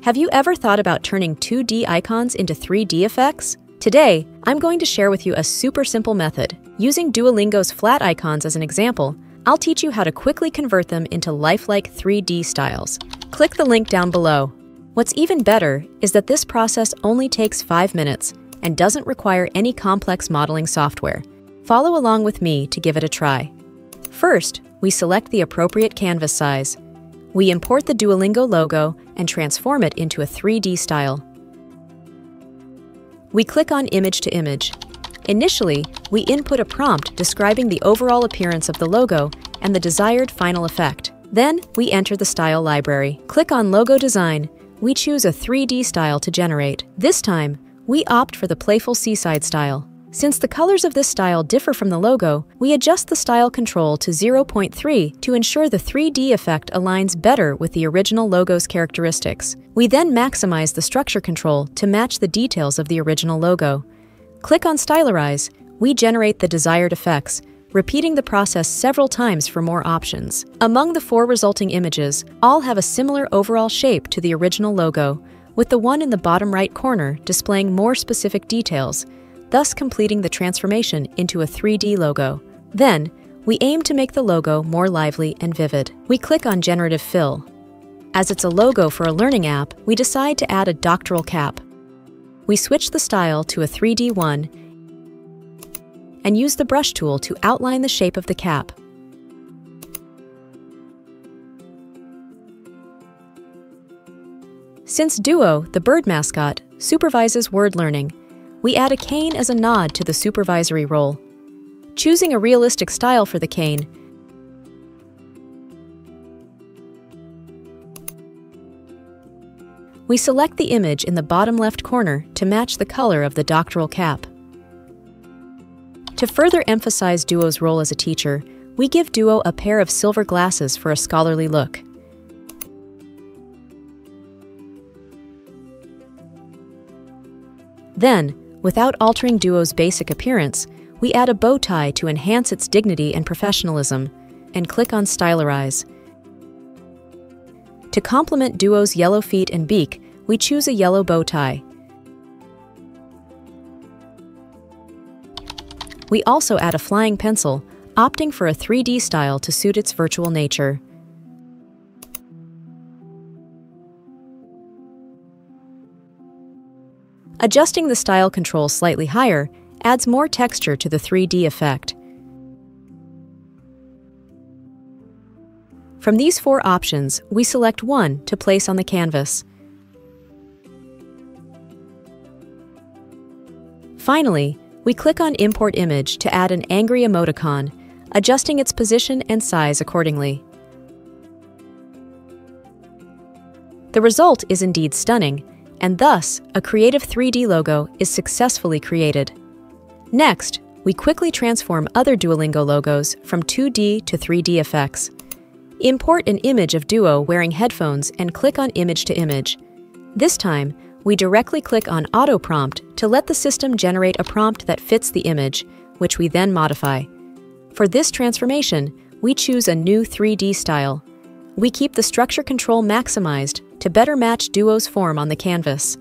Have you ever thought about turning 2D icons into 3D effects? Today, I'm going to share with you a super simple method. Using Duolingo's flat icons as an example, I'll teach you how to quickly convert them into lifelike 3D styles. Click the link down below. What's even better is that this process only takes 5 minutes and doesn't require any complex modeling software. Follow along with me to give it a try. First, we select the appropriate canvas size. We import the Duolingo logo and transform it into a 3D style. We click on Image to Image. Initially, we input a prompt describing the overall appearance of the logo and the desired final effect. Then, we enter the style library. Click on Logo Design. We choose a 3D style to generate. This time, we opt for the playful seaside style. Since the colors of this style differ from the logo, we adjust the style control to 0.3 to ensure the 3D effect aligns better with the original logo's characteristics. We then maximize the structure control to match the details of the original logo. Click on Stylize. We generate the desired effects, repeating the process several times for more options. Among the 4 resulting images, all have a similar overall shape to the original logo, with the one in the bottom right corner displaying more specific details, thus completing the transformation into a 3D logo. Then, we aim to make the logo more lively and vivid. We click on Generative Fill. As it's a logo for a learning app, we decide to add a doctoral cap. We switch the style to a 3D one and use the brush tool to outline the shape of the cap. Since Duo, the bird mascot, supervises word learning, we add a cane as a nod to the supervisory role. Choosing a realistic style for the cane, we select the image in the bottom left corner to match the color of the doctoral cap. To further emphasize Duo's role as a teacher, we give Duo a pair of silver glasses for a scholarly look. Then, without altering Duo's basic appearance, we add a bow tie to enhance its dignity and professionalism, and click on Stylize. To complement Duo's yellow feet and beak, we choose a yellow bow tie. We also add a flying pencil, opting for a 3D style to suit its virtual nature. Adjusting the style control slightly higher adds more texture to the 3D effect. From these 4 options, we select one to place on the canvas. Finally, we click on Import Image to add an angry emoticon, adjusting its position and size accordingly. The result is indeed stunning, and thus, a creative 3D logo is successfully created. Next, we quickly transform other Duolingo logos from 2D to 3D effects. Import an image of Duo wearing headphones and click on Image to Image. This time, we directly click on Auto Prompt to let the system generate a prompt that fits the image, which we then modify. For this transformation, we choose a new 3D style. We keep the structure control maximized to better match Duo's form on the canvas.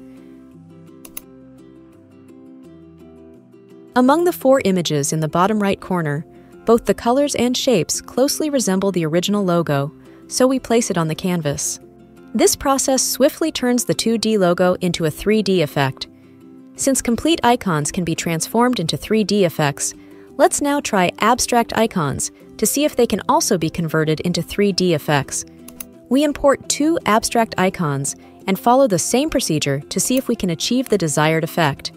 Among the 4 images in the bottom right corner, both the colors and shapes closely resemble the original logo, so we place it on the canvas. This process swiftly turns the 2D logo into a 3D effect. Since complete icons can be transformed into 3D effects, let's now try abstract icons to see if they can also be converted into 3D effects. We import 2 abstract icons and follow the same procedure to see if we can achieve the desired effect.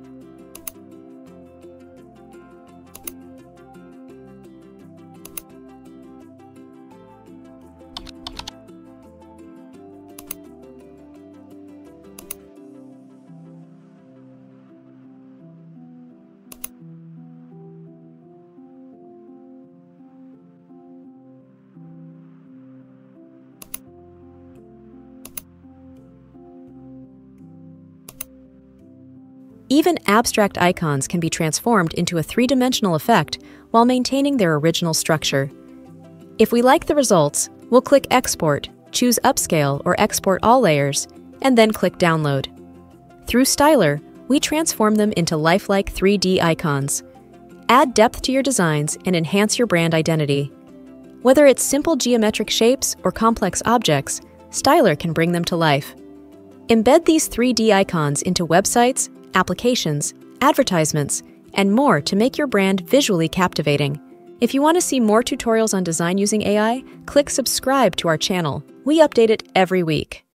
Even abstract icons can be transformed into a 3-dimensional effect while maintaining their original structure. If we like the results, we'll click Export, choose Upscale or Export All Layers, and then click Download. Through Styler, we transform them into lifelike 3D icons. Add depth to your designs and enhance your brand identity. Whether it's simple geometric shapes or complex objects, Styler can bring them to life. Embed these 3D icons into websites, applications, advertisements, and more to make your brand visually captivating. If you want to see more tutorials on design using AI, click subscribe to our channel. We update it every week.